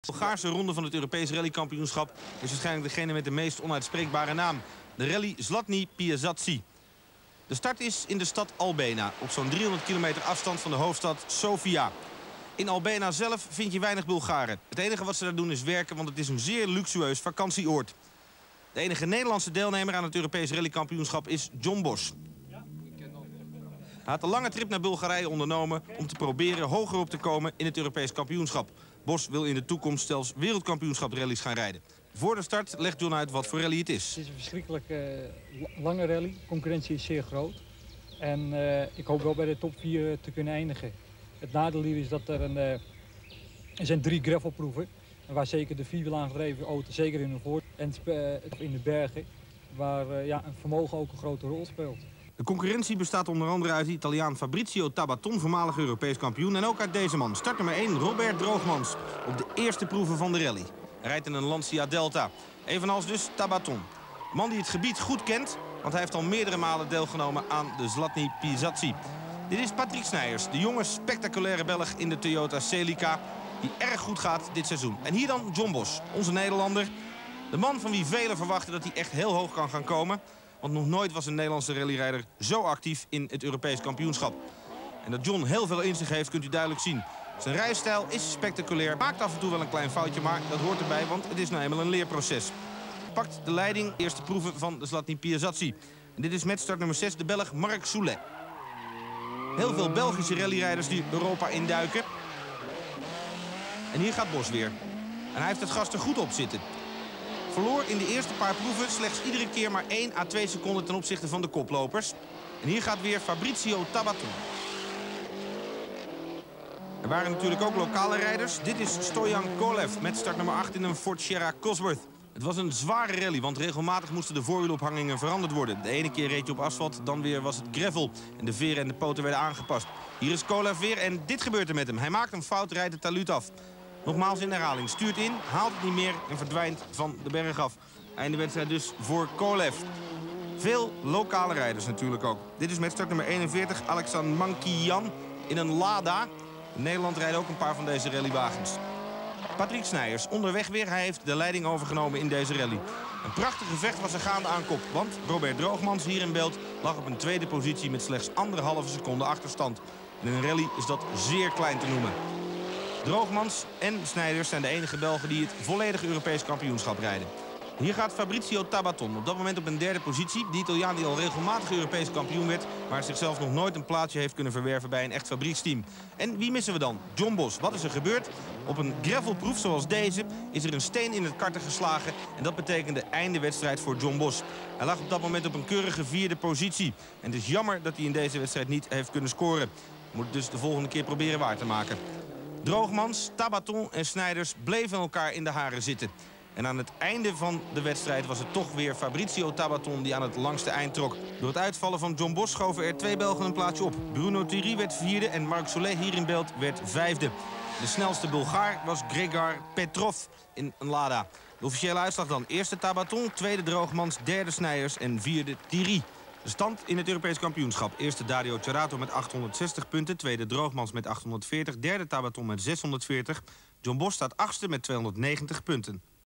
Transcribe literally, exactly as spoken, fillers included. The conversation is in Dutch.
De Bulgaarse ronde van het Europees rallykampioenschap is waarschijnlijk degene met de meest onuitspreekbare naam. De rally Zlatni Piazatsi. De start is in de stad Albena, op zo'n driehonderd kilometer afstand van de hoofdstad Sofia. In Albena zelf vind je weinig Bulgaren. Het enige wat ze daar doen is werken, want het is een zeer luxueus vakantieoord. De enige Nederlandse deelnemer aan het Europees rallykampioenschap is John Bosch. Hij had een lange trip naar Bulgarije ondernomen om te proberen hoger op te komen in het Europees kampioenschap. Bosch wil in de toekomst zelfs wereldkampioenschap-rallies gaan rijden. Voor de start legt John uit wat voor rally het is. Het is een verschrikkelijk uh, lange rally. De concurrentie is zeer groot. En uh, ik hoop wel bij de top vier te kunnen eindigen. Het nadeel hier is dat er, een, uh, er zijn drie gravelproeven. Waar zeker de vierwiel aangedreven auto zeker in de voort en uh, in de bergen. Waar uh, ja, een vermogen ook een grote rol speelt. De concurrentie bestaat onder andere uit de Italiaan Fabrizio Tabaton, voormalig Europees kampioen. En ook uit deze man, start nummer één, Robert Droogmans. Op de eerste proeven van de rally. Hij rijdt in een Lancia Delta. Evenals dus Tabaton. Een man die het gebied goed kent, want hij heeft al meerdere malen deelgenomen aan de Zlatni Piazatsi. Dit is Patrick Snijers, de jonge spectaculaire Belg in de Toyota Celica, die erg goed gaat dit seizoen. En hier dan John Bosch, onze Nederlander. De man van wie velen verwachten dat hij echt heel hoog kan gaan komen. Want nog nooit was een Nederlandse rallyrijder zo actief in het Europees kampioenschap. En dat John heel veel in zich heeft, kunt u duidelijk zien. Zijn rijstijl is spectaculair. Maakt af en toe wel een klein foutje, maar dat hoort erbij, want het is nou eenmaal een leerproces. Hij pakt de leiding, eerste proeven van de Zlatni Piazatsi. En dit is met start nummer zes de Belg Marc Soulet. Heel veel Belgische rallyrijders die Europa induiken. En hier gaat Bosch weer. En hij heeft het gas er goed op zitten. Verloor in de eerste paar proeven slechts iedere keer maar één à twee seconden ten opzichte van de koplopers. En hier gaat weer Fabrizio Tabaton. Er waren natuurlijk ook lokale rijders. Dit is Stojan Kolev met start nummer acht in een Ford Sierra Cosworth. Het was een zware rally, want regelmatig moesten de voorwielophangingen veranderd worden. De ene keer reed je op asfalt, dan weer was het gravel. En de veren en de poten werden aangepast. Hier is Kolev weer en dit gebeurt er met hem. Hij maakt een fout, rijdt het talud af. Nogmaals in herhaling. Stuurt in, haalt het niet meer en verdwijnt van de berg af. Einde wedstrijd dus voor Kolev. Veel lokale rijders natuurlijk ook. Dit is met start nummer eenenveertig, Alexander Mankian in een Lada. In Nederland rijden ook een paar van deze rallywagens. Patrick Snijers onderweg weer. Hij heeft de leiding overgenomen in deze rally. Een prachtig gevecht was er gaande aan kop. Want Robert Droogmans hier in beeld lag op een tweede positie met slechts anderhalve seconde achterstand. In een rally is dat zeer klein te noemen. Droogmans en Snijers zijn de enige Belgen die het volledige Europees kampioenschap rijden. Hier gaat Fabrizio Tabaton op dat moment op een derde positie. De Italiaan die al regelmatig Europees kampioen werd, maar zichzelf nog nooit een plaatsje heeft kunnen verwerven bij een echt fabrieksteam. En wie missen we dan? John Bosch. Wat is er gebeurd? Op een gravelproef zoals deze is er een steen in het karten geslagen. En dat betekende einde wedstrijd voor John Bosch. Hij lag op dat moment op een keurige vierde positie. En het is jammer dat hij in deze wedstrijd niet heeft kunnen scoren. Moet het dus de volgende keer proberen waar te maken. Droogmans, Tabaton en Snijers bleven elkaar in de haren zitten. En aan het einde van de wedstrijd was het toch weer Fabrizio Tabaton die aan het langste eind trok. Door het uitvallen van John Bosch schoven er twee Belgen een plaatsje op. Bruno Thierry werd vierde en Marc Soulet hier in beeld werd vijfde. De snelste Bulgaar was Gregar Petrov in een Lada. De officiële uitslag dan: eerste Tabaton, tweede Droogmans, derde Snijers en vierde Thierry. De stand in het Europees kampioenschap. Eerste Dario Cerato met achthonderdzestig punten. Tweede Droogmans met achthonderdveertig. Derde Tabaton met zeshonderdveertig. John Bosch staat achtste met tweehonderdnegentig punten.